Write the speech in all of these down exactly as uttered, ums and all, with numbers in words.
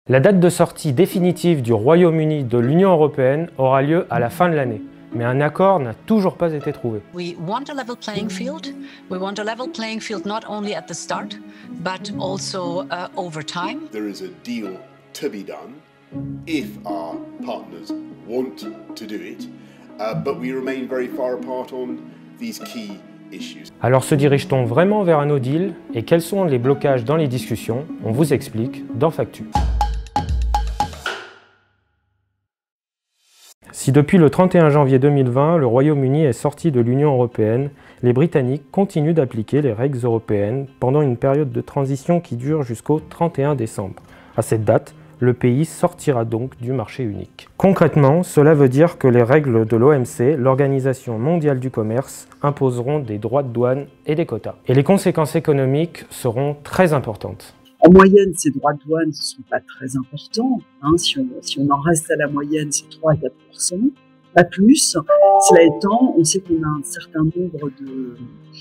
La date de sortie définitive du Royaume-Uni de l'Union européenne aura lieu à la fin de l'année. Mais un accord n'a toujours pas été trouvé. We want a level playing field. We want a level playing field not only at the start, but also uh, over time. There is a deal to be done if our partners want to do it, uh, but we remain very far apart on these key issues. Alors se dirige-t-on vraiment vers un no deal et quels sont les blocages dans les discussions? On vous explique dans Factu. Si depuis le trente et un janvier deux mille vingt, le Royaume-Uni est sorti de l'Union européenne, les Britanniques continuent d'appliquer les règles européennes pendant une période de transition qui dure jusqu'au trente et un décembre. À cette date, le pays sortira donc du marché unique. Concrètement, cela veut dire que les règles de l'O M C, l'Organisation mondiale du commerce, imposeront des droits de douane et des quotas. Et les conséquences économiques seront très importantes. En moyenne, ces droits de douane ne sont pas très importants. Hein. Si, on, si on en reste à la moyenne, c'est trois à quatre pour cent, pas plus. Cela étant, on sait qu'on a un certain nombre de,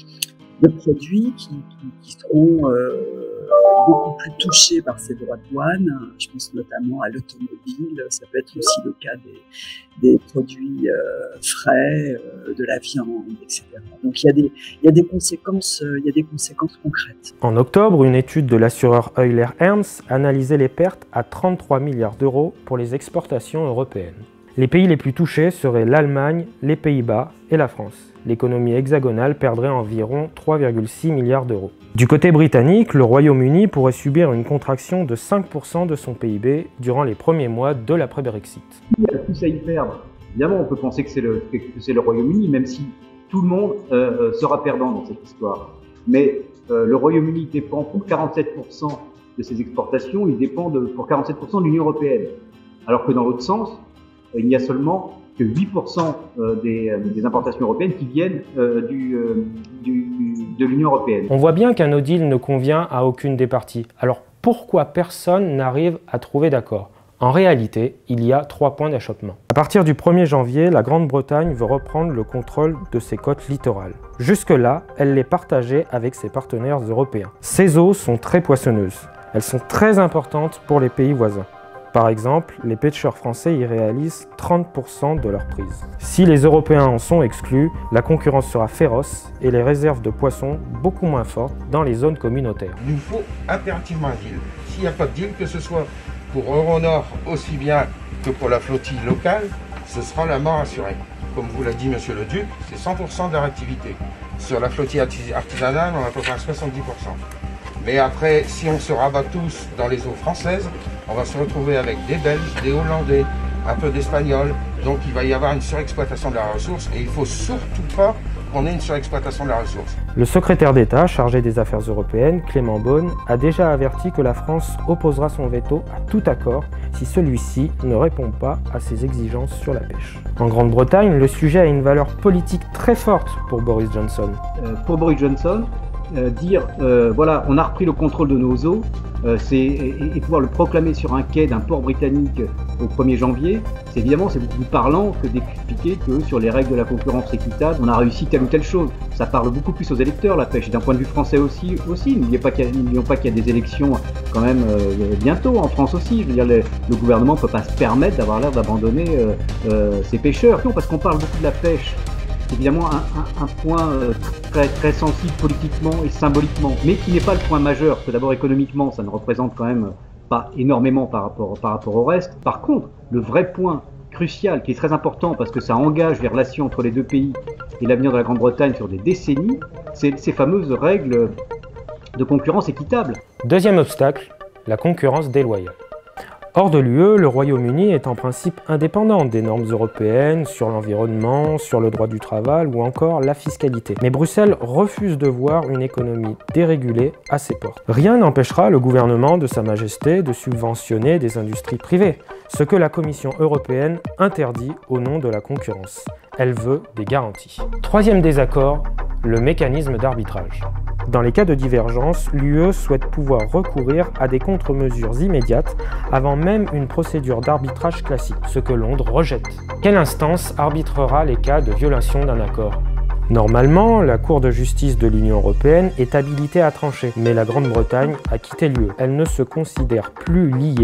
de produits qui, qui, qui seront euh, beaucoup plus touchés par ces droits de douane. Je pense notamment à l'automobile, ça peut être aussi le cas des, des produits euh, frais, euh, de la viande, et cetera. Donc il y a des, il y a des conséquences, euh, il y a des conséquences concrètes. En octobre, une étude de l'assureur Euler Hermes analysait les pertes à trente-trois milliards d'euros pour les exportations européennes. Les pays les plus touchés seraient l'Allemagne, les Pays-Bas et la France. L'économie hexagonale perdrait environ trois virgule six milliards d'euros. Du côté britannique, le Royaume-Uni pourrait subir une contraction de cinq pour cent de son P I B durant les premiers mois de l'après-Brexit. Il y a tous à y perdre. Évidemment, on peut penser que c'est le, le Royaume-Uni, même si tout le monde euh, sera perdant dans cette histoire. Mais euh, le Royaume-Uni dépend pour quarante-sept pour cent de ses exportations, il dépend de, pour quarante-sept pour cent de l'Union européenne. Alors que dans l'autre sens, il n'y a seulement que huit pour cent des, des importations européennes qui viennent euh, du, euh, du, de l'Union européenne. On voit bien qu'un no deal ne convient à aucune des parties. Alors pourquoi personne n'arrive à trouver d'accord? En réalité, il y a trois points d'achoppement. À partir du premier janvier, la Grande-Bretagne veut reprendre le contrôle de ses côtes littorales. Jusque-là, elle les partageait avec ses partenaires européens. Ces eaux sont très poissonneuses. Elles sont très importantes pour les pays voisins. Par exemple, les pêcheurs français y réalisent trente pour cent de leur prise. Si les Européens en sont exclus, la concurrence sera féroce et les réserves de poissons beaucoup moins fortes dans les zones communautaires. Il nous faut impérativement un deal. S'il n'y a pas de deal, que ce soit pour Euronord aussi bien que pour la flottille locale, ce sera la mort assurée. Comme vous l'a dit Monsieur le Duc, c'est cent pour cent de leur activité. Sur la flottille artisanale, on a à peu près soixante-dix pour cent. Mais après, si on se rabat tous dans les eaux françaises, on va se retrouver avec des Belges, des Hollandais, un peu d'Espagnols. Donc il va y avoir une surexploitation de la ressource et il ne faut surtout pas qu'on ait une surexploitation de la ressource. Le secrétaire d'État chargé des affaires européennes, Clément Beaune, a déjà averti que la France opposera son veto à tout accord si celui-ci ne répond pas à ses exigences sur la pêche. En Grande-Bretagne, le sujet a une valeur politique très forte pour Boris Johnson. Euh, pour Boris Johnson, Euh, dire euh, voilà, on a repris le contrôle de nos eaux, euh, c'est, et, et pouvoir le proclamer sur un quai d'un port britannique au premier janvier, c'est évidemment c'est beaucoup plus parlant que d'expliquer que sur les règles de la concurrence équitable, on a réussi telle ou telle chose. Ça parle beaucoup plus aux électeurs, la pêche, et d'un point de vue français aussi. aussi. N'oublions pas qu'il y a, pas qu'il y a des élections quand même euh, bientôt en France aussi. Je veux dire, le, le gouvernement ne peut pas se permettre d'avoir l'air d'abandonner euh, euh, ses pêcheurs. Non, parce qu'on parle beaucoup de la pêche. C'est évidemment un, un, un point euh, très, très sensible politiquement et symboliquement, mais qui n'est pas le point majeur, parce que d'abord économiquement, ça ne représente quand même pas énormément par rapport, par rapport au reste. Par contre, le vrai point crucial, qui est très important parce que ça engage les relations entre les deux pays et l'avenir de la Grande-Bretagne sur des décennies, c'est ces fameuses règles de concurrence équitable. Deuxième obstacle, la concurrence déloyale. Hors de l'U E, le Royaume-Uni est en principe indépendant des normes européennes sur l'environnement, sur le droit du travail ou encore la fiscalité. Mais Bruxelles refuse de voir une économie dérégulée à ses portes. Rien n'empêchera le gouvernement de Sa Majesté de subventionner des industries privées, ce que la Commission européenne interdit au nom de la concurrence. Elle veut des garanties. Troisième désaccord, le mécanisme d'arbitrage. Dans les cas de divergence, l'U E souhaite pouvoir recourir à des contre-mesures immédiates avant même une procédure d'arbitrage classique, ce que Londres rejette. Quelle instance arbitrera les cas de violation d'un accord ? Normalement, la Cour de justice de l'Union européenne est habilitée à trancher, mais la Grande-Bretagne a quitté l'U E. Elle ne se considère plus liée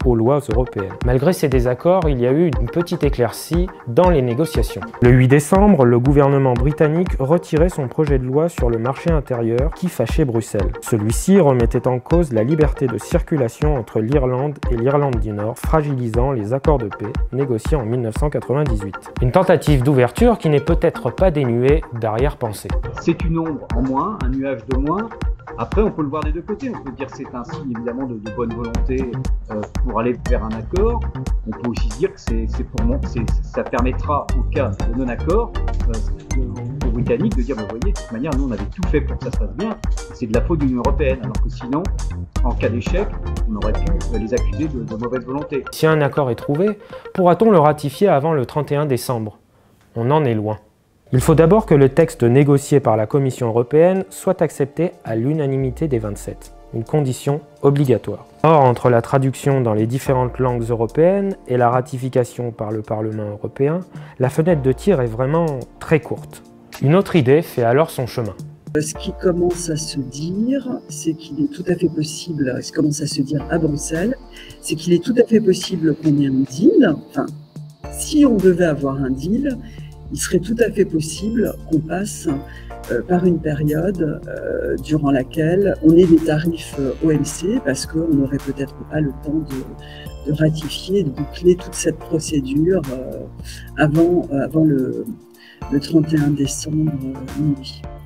aux lois européennes. Malgré ces désaccords, il y a eu une petite éclaircie dans les négociations. Le huit décembre, le gouvernement britannique retirait son projet de loi sur le marché intérieur qui fâchait Bruxelles. Celui-ci remettait en cause la liberté de circulation entre l'Irlande et l'Irlande du Nord, fragilisant les accords de paix négociés en mille neuf cent quatre-vingt-dix-huit. Une tentative d'ouverture qui n'est peut-être pas dénuée d'arrière-pensée. C'est une ombre en moins, un nuage de moins. Après, on peut le voir des deux côtés. On peut dire que c'est un signe évidemment de, de bonne volonté euh, pour aller vers un accord. On peut aussi dire que c'est, c'est pour moi, c'est, ça permettra, au cas de non-accord, euh, aux Britanniques de dire, vous voyez, de toute manière, nous, on avait tout fait pour que ça se passe bien. C'est de la faute de l'Union européenne, alors que sinon, en cas d'échec, on aurait pu les accuser de, de mauvaise volonté. Si un accord est trouvé, pourra-t-on le ratifier avant le trente et un décembre? On en est loin. Il faut d'abord que le texte négocié par la Commission européenne soit accepté à l'unanimité des vingt-sept, une condition obligatoire. Or, entre la traduction dans les différentes langues européennes et la ratification par le Parlement européen, la fenêtre de tir est vraiment très courte. Une autre idée fait alors son chemin. Ce qui commence à se dire, c'est qu'il est tout à fait possible, ce qui commence à se dire à Bruxelles, c'est qu'il est tout à fait possible qu'on ait un deal. Enfin, si on devait avoir un deal, il serait tout à fait possible qu'on passe euh, par une période euh, durant laquelle on ait des tarifs euh, O M C parce qu'on n'aurait peut-être pas le temps de, de ratifier, de boucler toute cette procédure euh, avant, euh, avant le, le trente et un décembre euh, minuit.